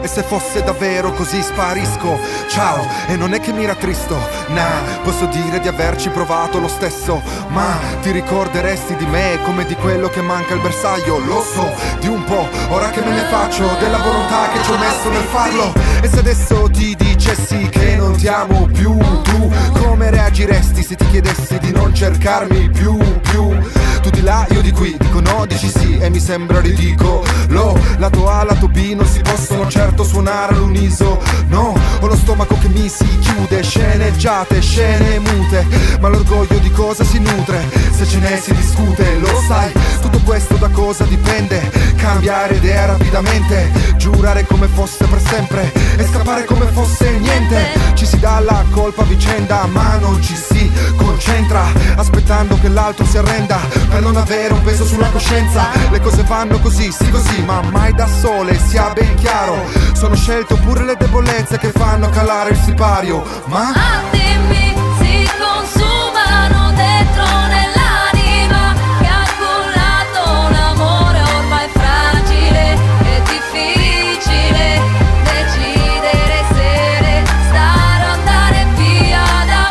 E se fosse davvero così sparisco. Ciao, e non è che mi rattristo, nah, posso dire di averci provato lo stesso. Ma ti ricorderesti di me come di quello che manca il bersaglio. Lo so, di un po', ora che me ne faccio della volontà che ci ho messo nel farlo. E se adesso ti dicessi che non ti amo più, tu come reagiresti se ti chiedessi di non cercarmi più? Tu di là, io di qui, dico no, dici sì e mi sembra ridicolo. Lato A, lato B non si possono certo suonare all'unisono. No, ho lo stomaco che mi si chiude, sceneggiate, scene mute. Ma l'orgoglio di cosa si nutre? Se ce ne si discute, lo sai, tutto questo da cosa dipende? Cambiare idea rapidamente, giurare come fosse per sempre e scappare come fosse niente. Ci si dà la colpa a vicenda ma non ci si concentra, aspettando che l'altro si arrenda per non avere un peso sulla coscienza. Le cose vanno così, sì così, ma mai da sole, sia ben chiaro. Sono scelte oppure le debolezze che fanno calare il sipario. Ma attimi si consumano dentro nell'anima, calcolato un amore ormai fragile. È difficile decidere se restare o andare via da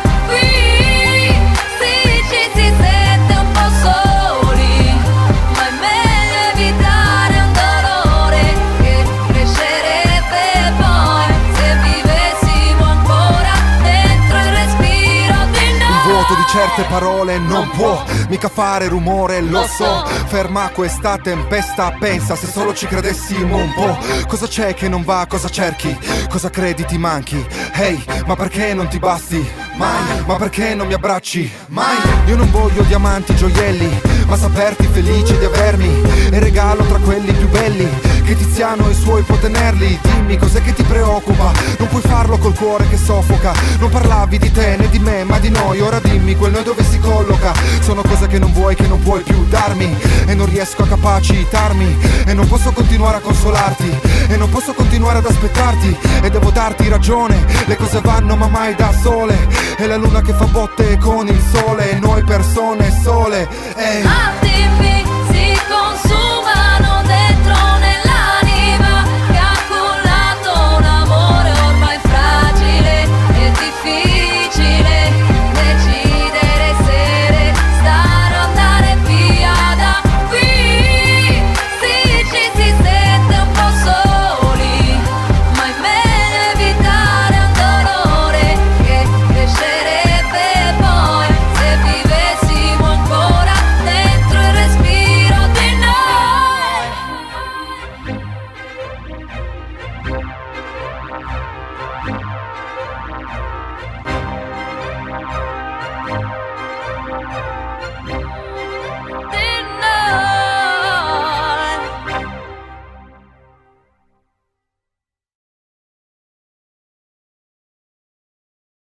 qui. Sì, ci si sente un po' soli, ma è meglio evitare un dolore che crescerebbe poi se vivessimo ancora dentro il respiro di noi. il vuoto di certe parole non può mica fare rumore, lo so. Ferma questa tempesta, pensa se solo ci credessimo un po'. Cosa c'è che non va, cosa cerchi, cosa credi ti manchi? Hey, ma perché non ti basti mai? Ma perché non mi abbracci mai? Io non voglio diamanti, gioielli, ma saperti felice di avermi. E regalo tra quelli più belli che Tiziano e i suoi può tenerli. Dimmi cos'è che ti preoccupa, non puoi farlo col cuore che soffoca. Non parlavi di te né di me ma di noi, ora dimmi quel noi dove si colloca. Sono cose che non vuoi, che non puoi più darmi, e non riesco a capacitarmi, e non posso continuare a consolarti, e non posso continuare ad aspettarti, e devo darti ragione. Le cose vanno ma mai da sole, è la luna che fa botte con il sole, e noi persone sole.